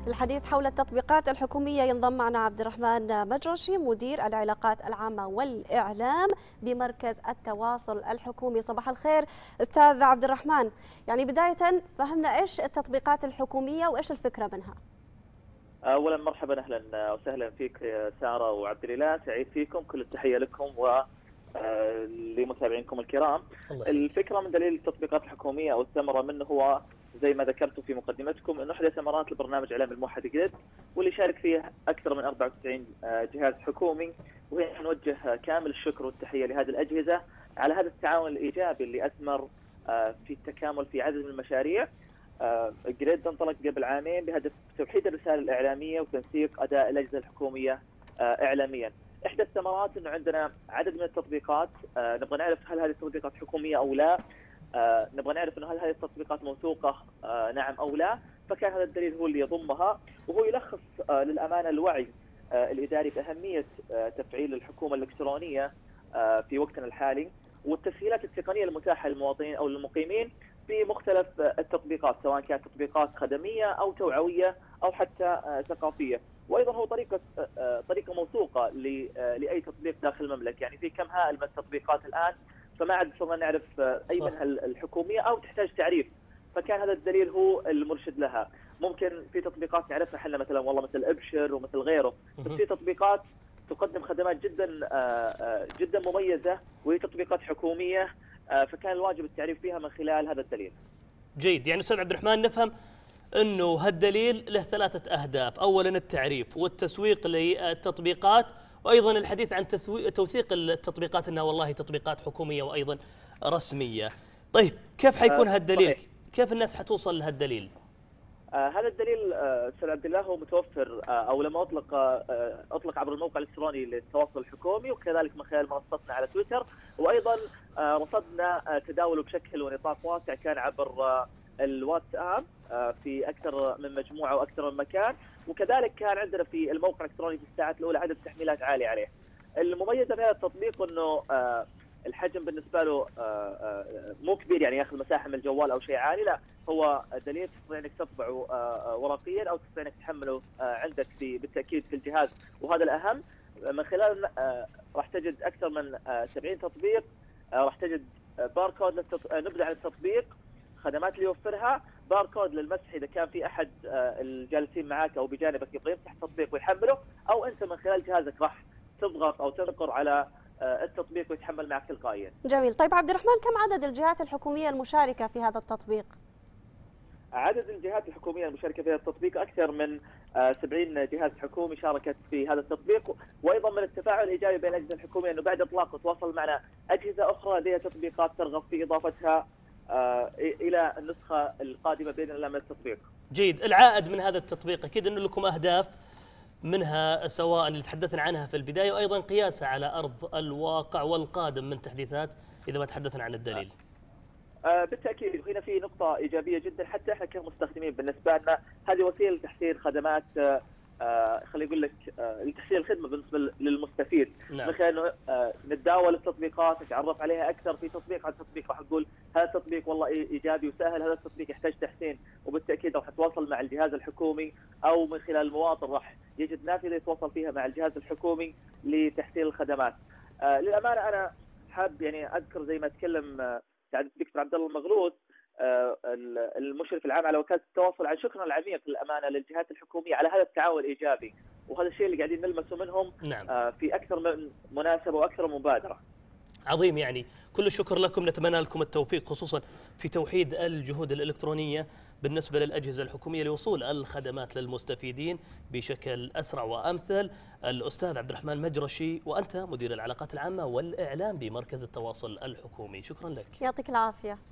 للحديث حول التطبيقات الحكومية ينضم معنا عبد الرحمن مجرشي مدير العلاقات العامة والإعلام بمركز التواصل الحكومي. صباح الخير أستاذ عبد الرحمن. يعني بداية فهمنا إيش التطبيقات الحكومية وإيش الفكرة منها؟ اولا مرحبا، اهلا وسهلا فيك ساره وعبد الاله، سعيد فيكم، كل التحيه لكم و لمتابعينكم الكرام. الفكره من دليل التطبيقات الحكوميه او الثمره منه هو زي ما ذكرتوا في مقدمتكم انه احدى ثمرات البرنامج اعلامي الموحد جريد، واللي شارك فيه اكثر من 94 جهاز حكومي، وهنا نوجه كامل الشكر والتحيه لهذه الاجهزه على هذا التعاون الايجابي اللي اثمر في التكامل في عدد من المشاريع. جريد انطلق قبل عامين بهدف توحيد الرساله الاعلاميه وتنسيق اداء الاجهزه الحكوميه اعلاميا. احدى الثمرات انه عندنا عدد من التطبيقات، نبغى نعرف هل هذه التطبيقات حكوميه او لا، نبغى نعرف انه هل هذه التطبيقات موثوقه نعم او لا، فكان هذا الدليل هو اللي يضمها، وهو يلخص للامانه الوعي الاداري باهميه تفعيل الحكومه الالكترونيه في وقتنا الحالي، والتسهيلات التقنيه المتاحه للمواطنين او للمقيمين في مختلف التطبيقات، سواء كانت تطبيقات خدميه او توعويه او حتى ثقافيه، وايضا هو طريقه موثوقه لاي تطبيق داخل المملكه، يعني في كم هائل من التطبيقات الان، فما عاد صرنا نعرف اي منها الحكوميه او تحتاج تعريف، فكان هذا الدليل هو المرشد لها. ممكن في تطبيقات نعرفها احنا مثلا والله مثل ابشر ومثل غيره، بس في تطبيقات تقدم خدمات جدا مميزه وهي تطبيقات حكوميه، فكان الواجب التعريف فيها من خلال هذا الدليل. جيد، يعني استاذ عبد الرحمن نفهم انه هالدليل له ثلاثه اهداف، اولا التعريف والتسويق للتطبيقات، وايضا الحديث عن توثيق التطبيقات انها والله تطبيقات حكوميه وايضا رسميه. طيب كيف حيكون هالدليل؟ كيف الناس حتوصل لهالدليل؟ هذا الدليل استاذ عبد الله هو متوفر او لما اطلق عبر الموقع الالكتروني للتواصل الحكومي، وكذلك من خلال منصتنا على تويتر، وايضا رصدنا تداوله بشكل ونطاق واسع كان عبر الواتساب في اكثر من مجموعه واكثر من مكان، وكذلك كان عندنا في الموقع الالكتروني في الساعات الاولى عدد تحميلات عالي عليه. المميز بهذا التطبيق انه الحجم بالنسبه له مو كبير، يعني ياخذ مساحه من الجوال او شيء عالي، لا هو دليل تستطيع انك تطبعه ورقيا او تستطيع انك تحمله عندك بالتاكيد في الجهاز، وهذا الاهم. من خلال راح تجد اكثر من 70 تطبيق، راح تجد باركود نبذه عن التطبيق، خدمات اللي يوفرها، باركود للمسح اذا كان في احد الجالسين معك او بجانبك يبغى يمسح التطبيق ويحمله، او انت من خلال جهازك راح تضغط او تنقر على التطبيق ويتحمل معك تلقائيا. جميل. طيب عبد الرحمن، كم عدد الجهات الحكومية المشاركة في هذا التطبيق؟ عدد الجهات الحكومية المشاركة في هذا التطبيق أكثر من 70 جهاز حكومي شاركت في هذا التطبيق، وأيضا من التفاعل الإيجابي بين الأجهزة الحكومية أنه بعد إطلاقه تواصل معنا أجهزة أخرى لديها تطبيقات ترغب في إضافتها إلى النسخة القادمة بإذن الله من التطبيق. جيد، العائد من هذا التطبيق أكيد أنه لكم أهداف منها سواء اللي تحدثنا عنها في البداية وأيضا قياسها على أرض الواقع والقادم من تحديثات إذا ما تحدثنا عن الدليل. بالتأكيد، وهنا في نقطة إيجابية جدا حتى احنا كمستخدمين بالنسبة لنا، هذه وسيلة لتحسين خدمات خليني أقول لك لتحسين الخدمة بالنسبة للمستفيد. نعم. مثل إنه نتداول التطبيقات، نتعرف عليها أكثر، في تطبيق عن تطبيق راح نقول هذا التطبيق والله إيجابي وسهل، هذا التطبيق يحتاج تحسين، وبالتأكيد راح نتواصل مع الجهاز الحكومي أو من خلال المواطن راح يجد نافذة يتواصل فيها مع الجهاز الحكومي لتحسين الخدمات. للأمانة أنا حاب يعني أذكر زي ما تكلم الدكتور عبد الله المغلوث المشرف العام على وكالة التواصل عن شكرنا العميق للأمانة للجهات الحكومية على هذا التعاون الإيجابي، وهذا الشيء اللي قاعدين نلمسه منهم. نعم. في أكثر من مناسبة وأكثر من مبادرة. عظيم، يعني كل الشكر لكم، نتمنى لكم التوفيق خصوصا في توحيد الجهود الإلكترونية بالنسبة للأجهزة الحكومية لوصول الخدمات للمستفيدين بشكل أسرع وأمثل. الأستاذ عبد الرحمن مجرشي، وأنت مدير العلاقات العامة والإعلام بمركز التواصل الحكومي، شكرا لك. يعطيك العافية.